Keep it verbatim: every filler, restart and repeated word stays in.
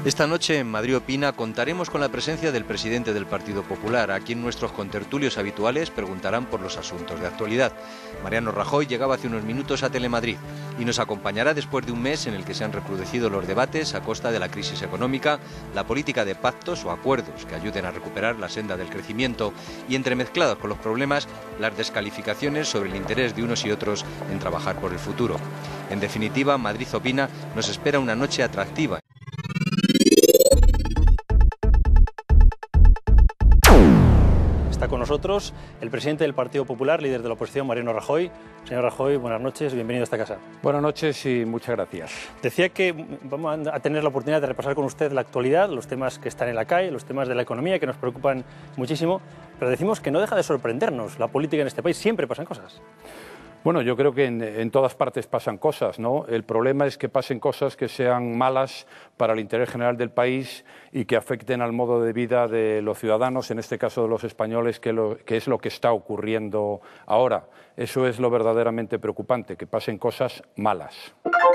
Esta noche en Madrid Opina contaremos con la presencia del presidente del Partido Popular, a quien nuestros contertulios habituales preguntarán por los asuntos de actualidad. Mariano Rajoy llegaba hace unos minutos a Telemadrid y nos acompañará después de un mes en el que se han recrudecido los debates a costa de la crisis económica, la política de pactos o acuerdos que ayuden a recuperar la senda del crecimiento y, entremezclados con los problemas, las descalificaciones sobre el interés de unos y otros en trabajar por el futuro. En definitiva, Madrid Opina nos espera una noche atractiva. Está con nosotros el presidente del Partido Popular, líder de la oposición, Mariano Rajoy. Señor Rajoy, buenas noches, bienvenido a esta casa. Buenas noches y muchas gracias. Decía que vamos a tener la oportunidad de repasar con usted la actualidad, los temas que están en la calle, los temas de la economía que nos preocupan muchísimo, pero decimos que no deja de sorprendernos la política en este país, siempre pasan cosas. Bueno, yo creo que en, en todas partes pasan cosas, ¿no? El problema es que pasen cosas que sean malas para el interés general del país y que afecten al modo de vida de los ciudadanos, en este caso de los españoles, que, lo, que es lo que está ocurriendo ahora. Eso es lo verdaderamente preocupante, que pasen cosas malas.